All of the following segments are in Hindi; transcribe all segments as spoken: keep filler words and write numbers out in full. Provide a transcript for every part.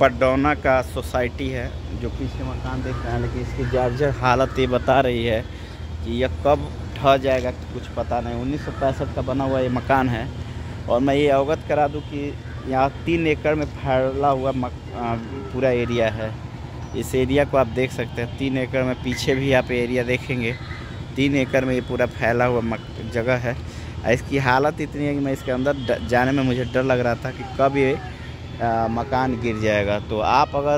पडौना का सोसाइटी है जो पीछे मकान देख रहे हैं, लेकिन इसकी जर्जर हालत ये बता रही है कि यह कब ढह जाएगा कुछ पता नहीं। उन्नीस सौ पैंसठ का बना हुआ ये मकान है। और मैं ये अवगत करा दूं कि यहाँ तीन एकड़ में फैला हुआ मक, आ, पूरा एरिया है। इस एरिया को आप देख सकते हैं, तीन एकड़ में, पीछे भी आप एरिया देखेंगे, तीन एकड़ में ये पूरा फैला हुआ जगह है। इसकी हालत इतनी है कि मैं इसके अंदर जाने में मुझे डर लग रहा था कि कब ये आ, मकान गिर जाएगा। तो आप अगर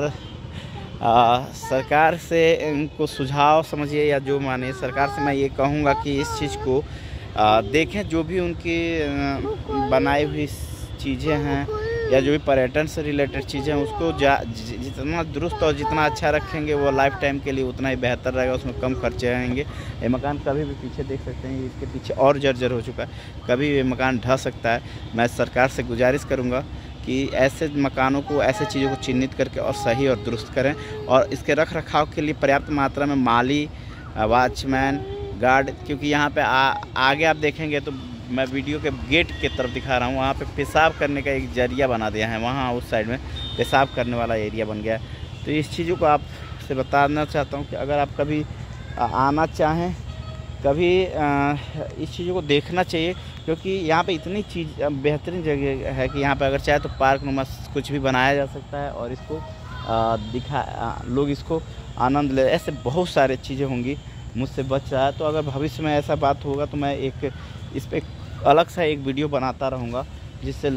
आ, सरकार से इनको सुझाव समझिए या जो माने, सरकार से मैं ये कहूँगा कि इस चीज़ को आ, देखें। जो भी उनकी आ, बनाई हुई चीज़ें हैं या जो भी पर्यटन से रिलेटेड चीज़ें हैं, उसको जा जितना दुरुस्त और जितना अच्छा रखेंगे वो लाइफ टाइम के लिए उतना ही बेहतर रहेगा, उसमें कम खर्चे आएंगे। ये मकान कभी भी, पीछे देख सकते हैं, इसके पीछे और जर्जर हो चुका है, कभी ये मकान ढह सकता है। मैं सरकार से गुजारिश करूँगा कि ऐसे मकानों को, ऐसे चीज़ों को चिन्हित करके और सही और दुरुस्त करें, और इसके रख रखाव के लिए पर्याप्त मात्रा में माली, वॉचमैन, गार्ड, क्योंकि यहाँ पे आ, आगे आप देखेंगे तो मैं वीडियो के गेट की तरफ दिखा रहा हूँ, वहाँ पे पेशाब करने का एक जरिया बना दिया है, वहाँ उस साइड में पेशाब करने वाला एरिया बन गया है। तो इस चीज़ों को आप से बताना चाहता हूँ कि अगर आप कभी आना चाहें, कभी इस चीज़ों को देखना चाहिए, क्योंकि यहाँ पे इतनी चीज़ बेहतरीन जगह है कि यहाँ पे अगर चाहे तो पार्क नुमा कुछ भी बनाया जा सकता है और इसको दिखा लोग इसको आनंद ले। ऐसे बहुत सारे चीज़ें होंगी, मुझसे बच रहा है। तो अगर भविष्य में ऐसा बात होगा तो मैं एक इस पर अलग सा एक वीडियो बनाता रहूँगा, जिससे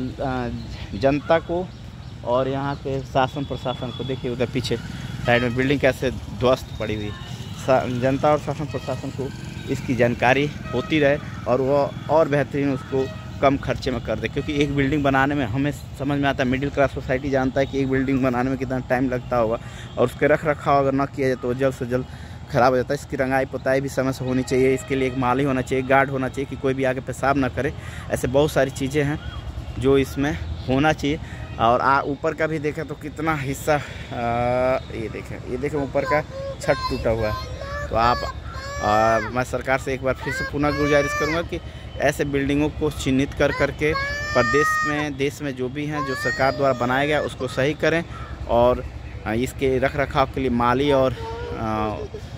जनता को और यहाँ के शासन प्रशासन को, देखिए उधर पीछे साइड में बिल्डिंग कैसे ध्वस्त पड़ी हुई, जनता और शासन प्रशासन को इसकी जानकारी होती रहे और वो और बेहतरीन उसको कम खर्चे में कर दे। क्योंकि एक बिल्डिंग बनाने में हमें समझ में आता है, मिडिल क्लास सोसाइटी जानता है कि एक बिल्डिंग बनाने में कितना टाइम लगता होगा, और उसके रख रखाव अगर ना किया जाए तो जल्द से जल्द ख़राब हो जाता है। इसकी रंगाई पुताई भी समय से होनी चाहिए, इसके लिए एक माली होना चाहिए, गार्ड होना चाहिए कि कोई भी आके पेशाब ना करे। ऐसे बहुत सारी चीज़ें हैं जो इसमें होना चाहिए। और आ ऊपर का भी देखें तो कितना हिस्सा, आ, ये देखें ये देखें ऊपर का छत टूटा हुआ है। तो आप आ, मैं सरकार से एक बार फिर से पुनः गुजारिश करूँगा कि ऐसे बिल्डिंगों को चिन्हित कर करके प्रदेश में, देश में जो भी हैं, जो सरकार द्वारा बनाया गया उसको सही करें, और इसके रख रखाव के लिए माली और आ,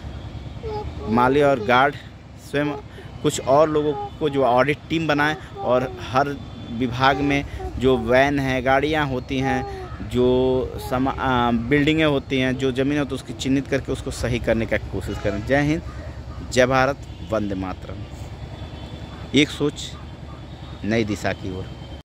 माली और गार्ड स्वयं कुछ और लोगों को जो ऑडिट टीम बनाएं, और हर विभाग में जो वैन है, गाड़ियां होती हैं, जो समा बिल्डिंगें होती हैं, जो ज़मीन होती है, उसकी चिन्हित करके उसको सही करने का कोशिश करें। जय हिंद, जय भारत, वंदे मातरम। एक सोच नई दिशा की ओर।